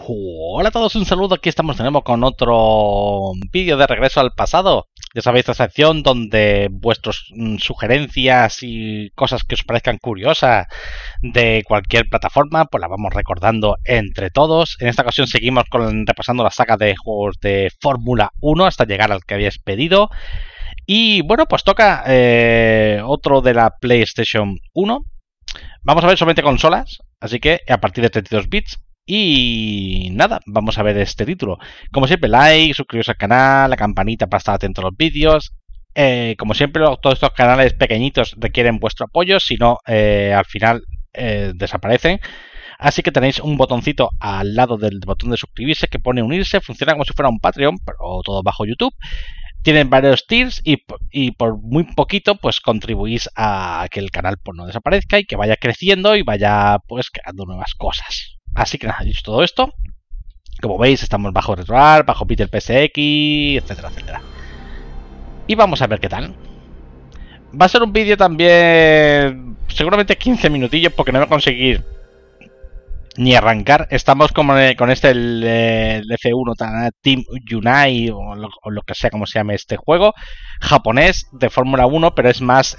Hola a todos, un saludo. Aquí estamos de nuevo con otro vídeo de Regreso al Pasado. Ya sabéis, esta sección donde vuestras sugerencias y cosas que os parezcan curiosas de cualquier plataforma, pues las vamos recordando entre todos. En esta ocasión seguimos repasando la saga de juegos de Fórmula 1 hasta llegar al que habíais pedido. Y bueno, pues toca otro de la PlayStation 1. Vamos a ver solamente consolas, así que a partir de 32 bits. Y nada, vamos a ver este título. Como siempre, like, suscribiros al canal, la campanita para estar atento a los vídeos. Como siempre, todos estos canales pequeñitos requieren vuestro apoyo, si no, al final desaparecen. Así que tenéis un botoncito al lado del botón de suscribirse que pone unirse. Funciona como si fuera un Patreon, pero todo bajo YouTube. Tienen varios tiers y por muy poquito pues contribuís a que el canal pues no desaparezca y que vaya creciendo y vaya pues creando nuevas cosas. Así que nada, dicho todo esto, como veis estamos bajo RetroArch, bajo Peter PSX, etcétera, etcétera. Y vamos a ver qué tal. Va a ser un vídeo también seguramente 15 minutillos porque no voy a conseguir ni arrancar. Estamos como con este el F1 Team Unite o lo que sea como se llame este juego japonés de Fórmula 1, pero es más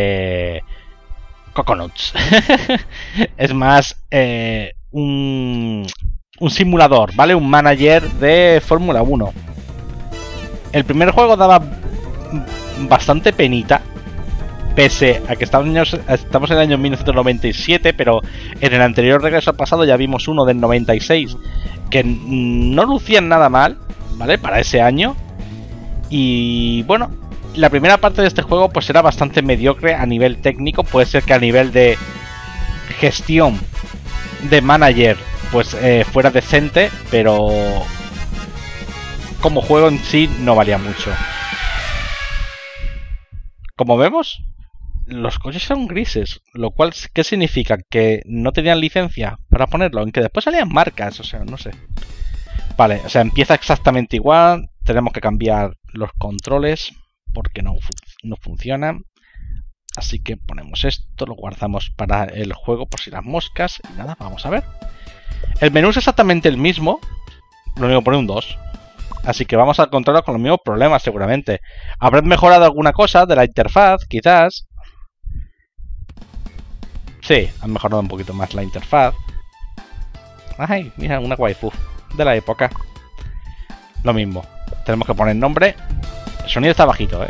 Coconuts. Es más un simulador, ¿vale? Un manager de Fórmula 1. El primer juego daba bastante penita, pese a que estamos en el año 1997, pero en el anterior Regreso al Pasado ya vimos uno del 96 que no lucían nada mal, ¿vale? Para ese año. Y bueno, la primera parte de este juego pues era bastante mediocre a nivel técnico. Puede ser que a nivel de gestión de manager pues fuera decente, pero como juego en sí no valía mucho. Como vemos, los coches son grises, lo cual, ¿qué significa? Que no tenían licencia para ponerlo, aunque después salían marcas, o sea, no sé. Vale, o sea, empieza exactamente igual. Tenemos que cambiar los controles porque no funcionan. Así que ponemos esto, lo guardamos para el juego por si las moscas. Y nada, vamos a ver. El menú es exactamente el mismo, lo único que pone un 2. Así que vamos a encontrarnos con los mismos problemas seguramente. Habrán mejorado alguna cosa de la interfaz, quizás. Sí, han mejorado un poquito más la interfaz. Ay, mira, una waifu de la época. Lo mismo, tenemos que poner nombre. El sonido está bajito,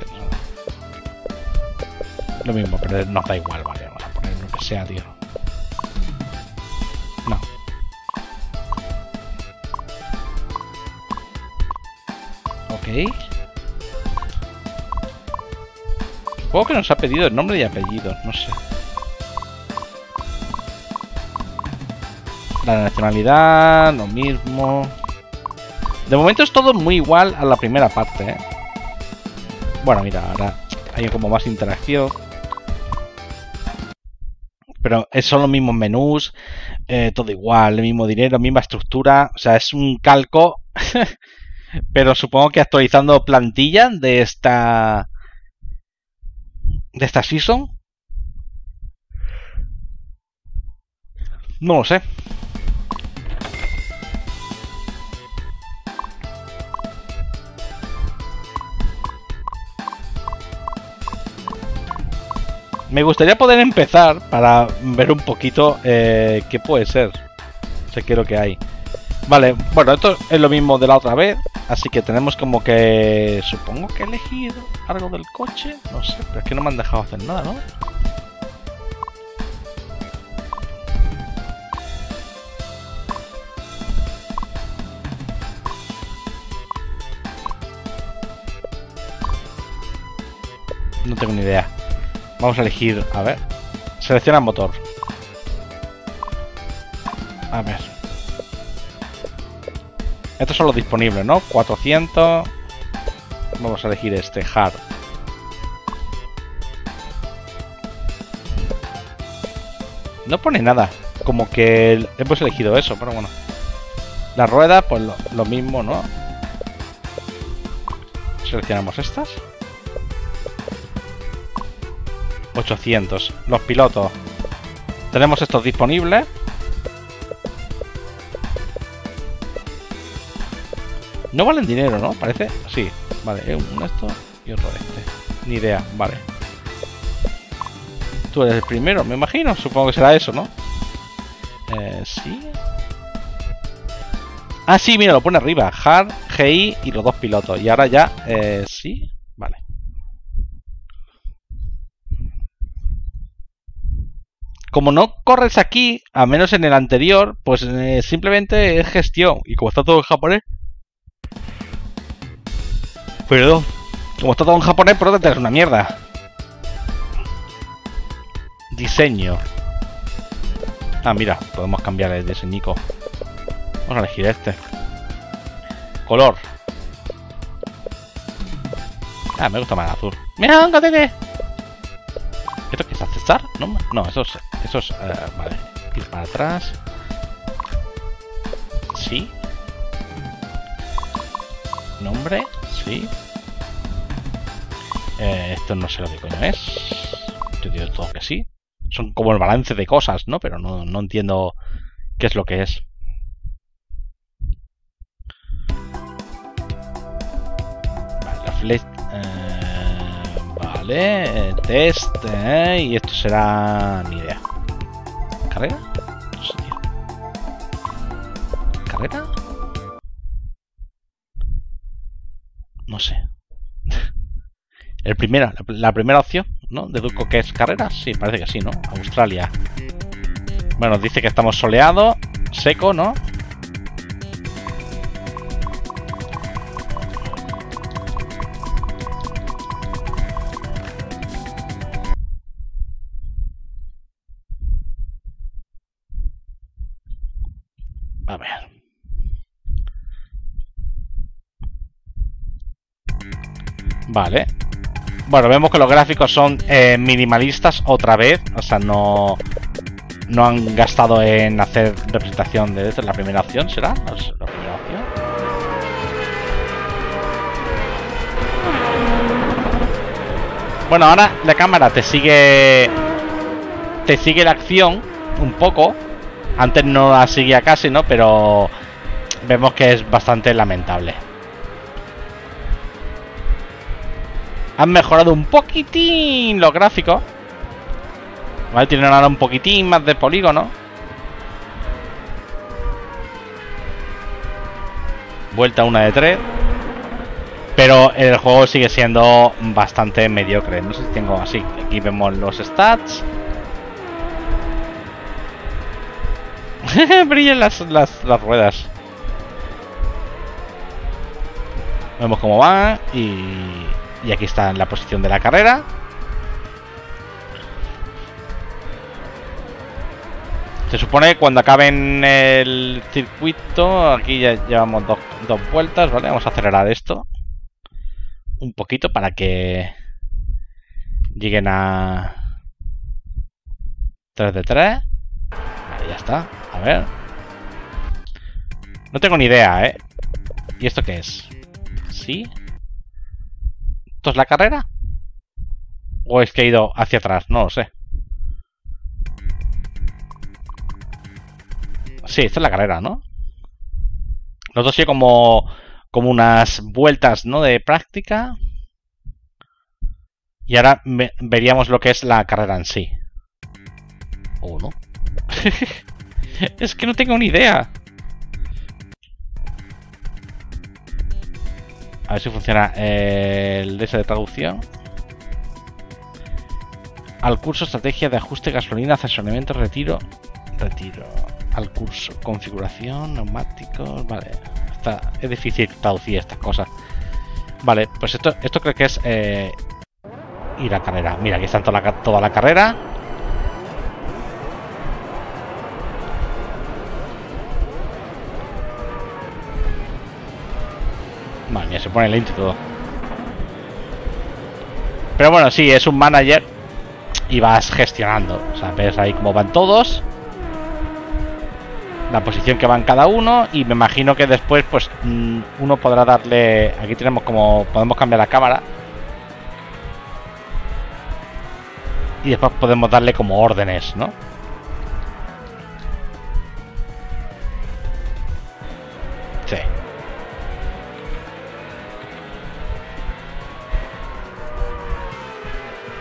lo mismo, pero nos da igual, vale. Vamos a poner lo que sea, tío. No. Ok. Supongo que nos ha pedido el nombre y apellido, no sé. La nacionalidad, lo mismo. De momento es todo muy igual a la primera parte, Bueno, mira, ahora hay como más interacción. Pero son los mismos menús, todo igual, el mismo dinero, misma estructura. O sea, es un calco. Pero supongo que actualizando plantilla de esta season. No lo sé. Me gustaría poder empezar para ver un poquito qué puede ser. O sea, qué es lo que hay. Vale, bueno, esto es lo mismo de la otra vez. Así que tenemos como que... Supongo que he elegido algo del coche. No sé, pero es que no me han dejado hacer nada, ¿no? No tengo ni idea. Vamos a elegir, a ver. Selecciona motor. A ver. Estos son los disponibles, ¿no? 400. Vamos a elegir este, hard. No pone nada. Como que hemos elegido eso, pero bueno. La rueda, pues lo mismo, ¿no? Seleccionamos estas. 800. Los pilotos. Tenemos estos disponibles. No valen dinero, ¿no? Parece. Sí, vale, uno esto y otro este. Ni idea, vale. Tú eres el primero, me imagino. Supongo que será eso, ¿no? Sí. Ah, sí, mira, lo pone arriba. Hard, GI y los dos pilotos. Y ahora ya, sí, vale. Como no corres aquí, a menos en el anterior, pues simplemente es gestión. Y como está todo en japonés... Perdón. Como está todo en japonés, por lo tanto es una mierda. Diseño. Ah, mira, podemos cambiar el diseñico. Vamos a elegir este. Color. Ah, me gusta más el azul. ¡Mira, un gatete! ¿Esto qué es? ¿Accesar? No, eso es vale. Ir para atrás. Sí. Nombre. Sí. Esto no sé lo que coño es. Yo digo todo que sí. Son como el balance de cosas, ¿no? Pero no entiendo qué es lo que es. Vale, la flecha. Vale, test. Y esto será... ni idea. ¿Carrera? No sé, tío. ¿Carrera? No sé. La primera opción, ¿no? Deduzco que es carrera. Sí, parece que sí, ¿no? Australia. Bueno, nos dice que estamos soleado, seco, ¿no? A ver. Vale. Bueno, vemos que los gráficos son minimalistas otra vez. O sea, no han gastado en hacer representación de la primera opción, ¿será? La primera opción. Bueno, ahora la cámara te sigue la acción un poco. Antes no la seguía casi, ¿no? Pero vemos que es bastante lamentable. Han mejorado un poquitín los gráficos. Vale, tienen ahora un poquitín más de polígono. Vuelta 1 de 3. Pero el juego sigue siendo bastante mediocre. No sé si tengo así. Aquí vemos los stats. Brillan las ruedas. Vemos cómo va. Y aquí está en la posición de la carrera. Se supone que cuando acaben el circuito, aquí ya llevamos dos vueltas, ¿vale? Vamos a acelerar esto un poquito para que lleguen a 3 de 3. Vale, ya está. A ver. No tengo ni idea, ¿eh? ¿Y esto qué es? ¿Sí? ¿Esto es la carrera? ¿O es que he ido hacia atrás? No lo sé. Sí, esta es la carrera, ¿no? Los dos siguen como unas vueltas, ¿no? De práctica. Y ahora veríamos lo que es la carrera en sí. ¿O no? Es que no tengo ni idea. A ver si funciona el de ese de traducción. Al curso, estrategia de ajuste, gasolina, asesoramiento, retiro. Al curso, configuración, neumáticos. Vale, es difícil traducir estas cosas. Vale, pues esto creo que es ir a carrera. Mira, aquí está toda la carrera. Madre mía, se pone lento todo. Pero bueno, sí, es un manager y vas gestionando. O sea, ves ahí cómo van todos, la posición que van cada uno, y me imagino que después pues uno podrá darle... Aquí tenemos como... podemos cambiar la cámara y después podemos darle como órdenes, ¿no? Sí.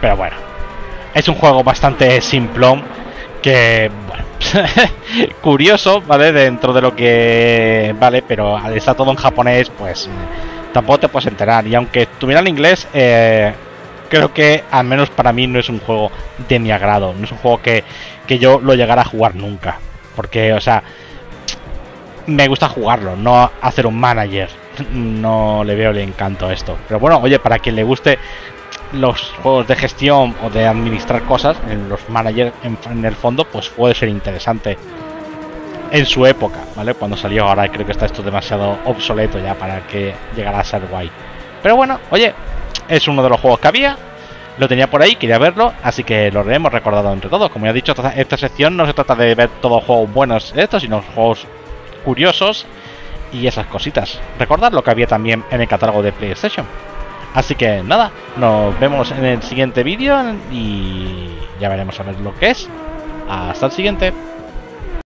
Pero bueno, es un juego bastante simplón que, bueno, curioso, ¿vale? Dentro de lo que vale, pero al estar todo en japonés, pues tampoco te puedes enterar. Y aunque tuviera el inglés, creo que al menos para mí no es un juego de mi agrado. No es un juego que yo lo llegara a jugar nunca. Porque, o sea, me gusta jugarlo, no hacer un manager. No le veo el encanto a esto. Pero bueno, oye, para quien le guste los juegos de gestión o de administrar cosas, en los managers en el fondo, pues puede ser interesante en su época, ¿vale? Cuando salió. Ahora creo que está esto demasiado obsoleto ya para que llegara a ser guay. Pero bueno, oye, es uno de los juegos que había, lo tenía por ahí, quería verlo, así que lo hemos recordado entre todos. Como ya he dicho, esta sección no se trata de ver todos juegos buenos estos, sino juegos curiosos y esas cositas. Recordad lo que había también en el catálogo de PlayStation. Así que nada, nos vemos en el siguiente vídeo y ya veremos a ver lo que es. Hasta el siguiente.